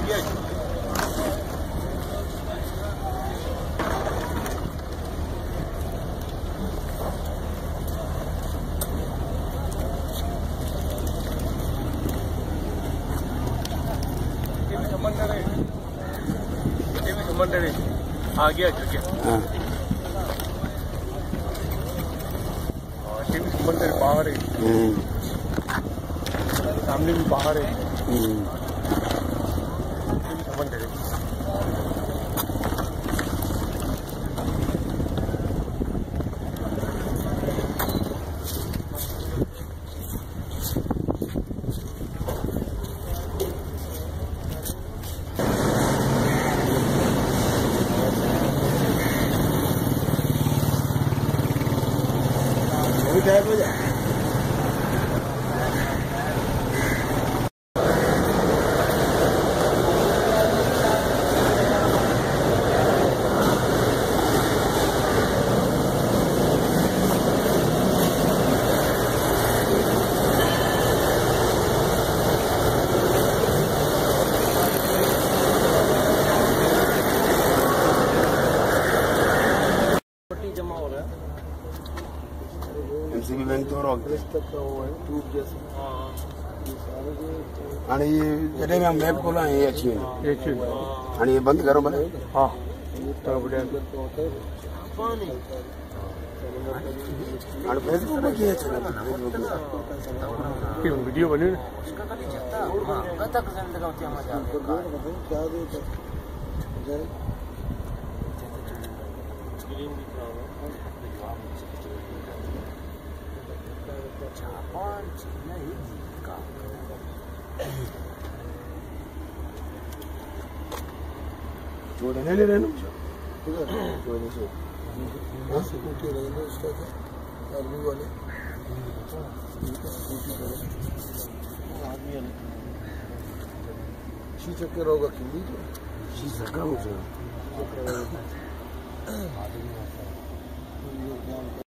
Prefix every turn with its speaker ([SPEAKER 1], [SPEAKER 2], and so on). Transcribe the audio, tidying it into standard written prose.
[SPEAKER 1] गया आ गया समंदर बाहर है, सामने भी बाहर है, समंदर है।
[SPEAKER 2] एमसीबी बैंक तो आणि जॾहिं मां मैप खोला हे अची वेंदो हाणे हे बंदि करो भले।
[SPEAKER 1] हाँ
[SPEAKER 2] हाणे फेसबुक में कीअं अचे
[SPEAKER 1] वीडियो बनी
[SPEAKER 2] చూడండి నేను
[SPEAKER 3] शीशके रोगा किंदी
[SPEAKER 2] शीशा